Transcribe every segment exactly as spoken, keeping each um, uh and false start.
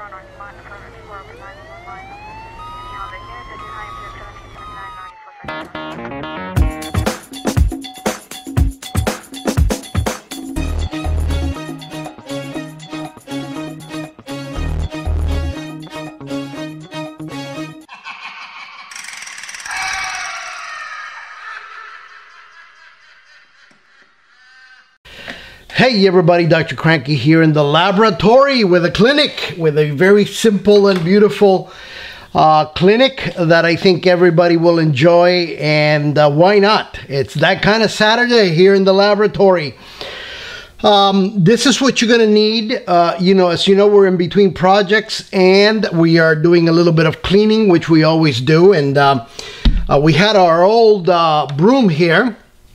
Hey everybody, Doctor Cranky here in the laboratory with a clinic, with a very simple and beautiful uh, clinic that I think everybody will enjoy, and uh, why not? It's that kind of Saturday here in the laboratory. Um, this is what you're going to need. Uh, you know, as you know, we're in between projects and we are doing a little bit of cleaning, which we always do. And uh, uh, we had our old uh, broom here,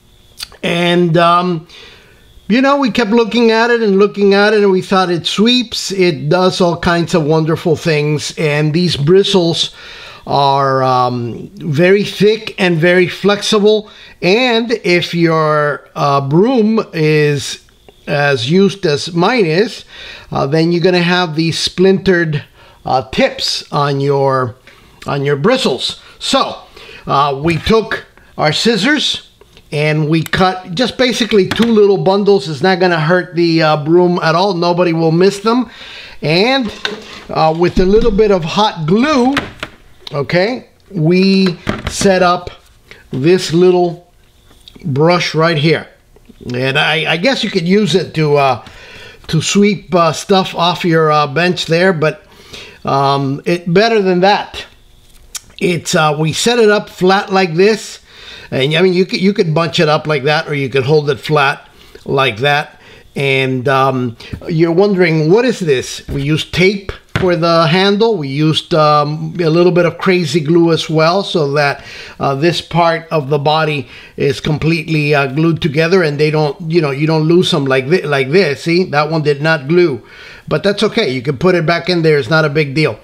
and um, you know, we kept looking at it and looking at it, and we thought it sweeps, it does all kinds of wonderful things, and these bristles are um, very thick and very flexible. And if your uh, broom is as used as mine is, uh, then you're going to have these splintered uh, tips on your on your bristles. So uh, we took our scissors and we cut just basically two little bundles. It's not going to hurt the uh, broom at all. Nobody will miss them. And uh, with a little bit of hot glue, okay, we set up this little brush right here. And I, I guess you could use it to uh, to sweep uh, stuff off your uh, bench there, but um, it better than that. It's uh, we set it up flat like this. And I mean, you could, you could bunch it up like that, or you could hold it flat like that. And um, you're wondering, what is this? We used tape for the handle. We used um, a little bit of crazy glue as well, so that uh, this part of the body is completely uh, glued together, and they don't, you know, you don't lose them like this. Like this. See, that one did not glue, but that's okay. You can put it back in there. It's not a big deal.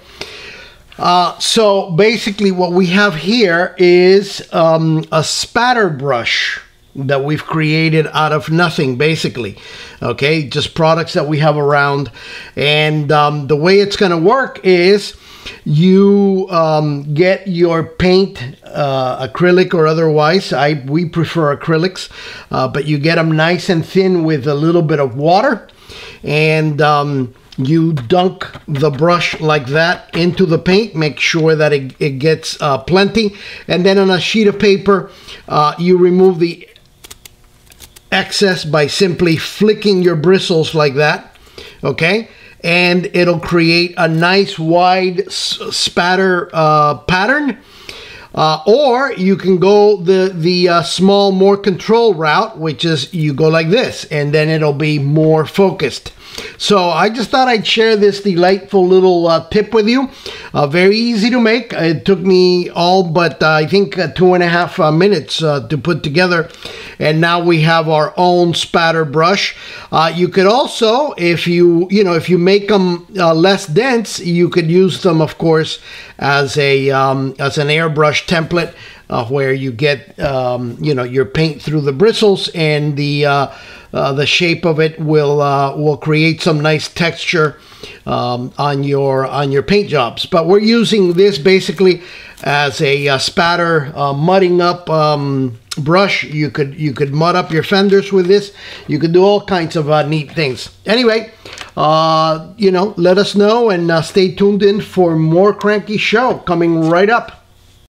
Uh, so basically what we have here is um, a spatter brush that we've created out of nothing, basically. Okay, just products that we have around. And um, the way it's going to work is you um, get your paint, uh, acrylic or otherwise. I we prefer acrylics, uh, but you get them nice and thin with a little bit of water, and um, you dunk the brush like that into the paint. Make sure that it, it gets uh, plenty. And then on a sheet of paper, uh, you remove the excess by simply flicking your bristles like that. Okay? And it'll create a nice wide spatter uh, pattern. Uh, or you can go the, the uh, small, more controlled route, which is you go like this, and then it'll be more focused. So I just thought I'd share this delightful little uh, tip with you. Uh, very easy to make. It took me all but uh, I think uh, two and a half uh, minutes uh, to put together. And now we have our own spatter brush. Uh, you could also, if you, you know, if you make them uh, less dense, you could use them, of course, as a um, as an airbrush template, uh, where you get um, you know, your paint through the bristles, and the uh, uh, the shape of it will uh, will create some nice texture um, on your on your paint jobs. But we're using this basically as a uh, spatter uh, mudding up um, brush. You could you could mud up your fenders with this. You could do all kinds of uh, neat things. Anyway, uh, you know, let us know, and uh, stay tuned in for more Cranky Show coming right up.